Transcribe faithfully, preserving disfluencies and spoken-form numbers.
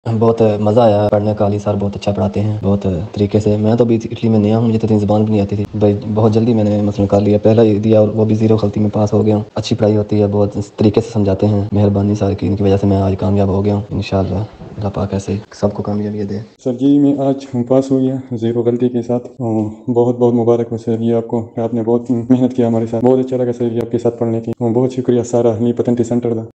बहुत मज़ा आया पढ़ने का। अली सर बहुत अच्छा पढ़ाते हैं, बहुत तरीके से। मैं तो अभी इटली में नया हूँ, मुझे तो इतनी ज़ुबान भी नहीं आती थी भाई। बहुत जल्दी मैंने मसला निकाल लिया, पहला ही दिया और वो भी ज़ीरो गलती में पास हो गया हूँ। अच्छी पढ़ाई होती है, बहुत इस तरीके से समझाते हैं। मेहरबानी सर की, इनकी वजह से मैं आज कामयाब हो गया हूँ। इंशाअल्लाह अल्लाह पाक ऐसे ही सबको कामयाबी दे। सर जी मैं आज पास हो गया ज़ीरो गलती के साथ। बहुत बहुत मुबारक हो सर जी आपको, आपने बहुत मेहनत किया हमारे साथ। बहुत अच्छा लगा सर जी आपके साथ पढ़ने की। बहुत शुक्रिया सारा नी पतंती सेंटर का।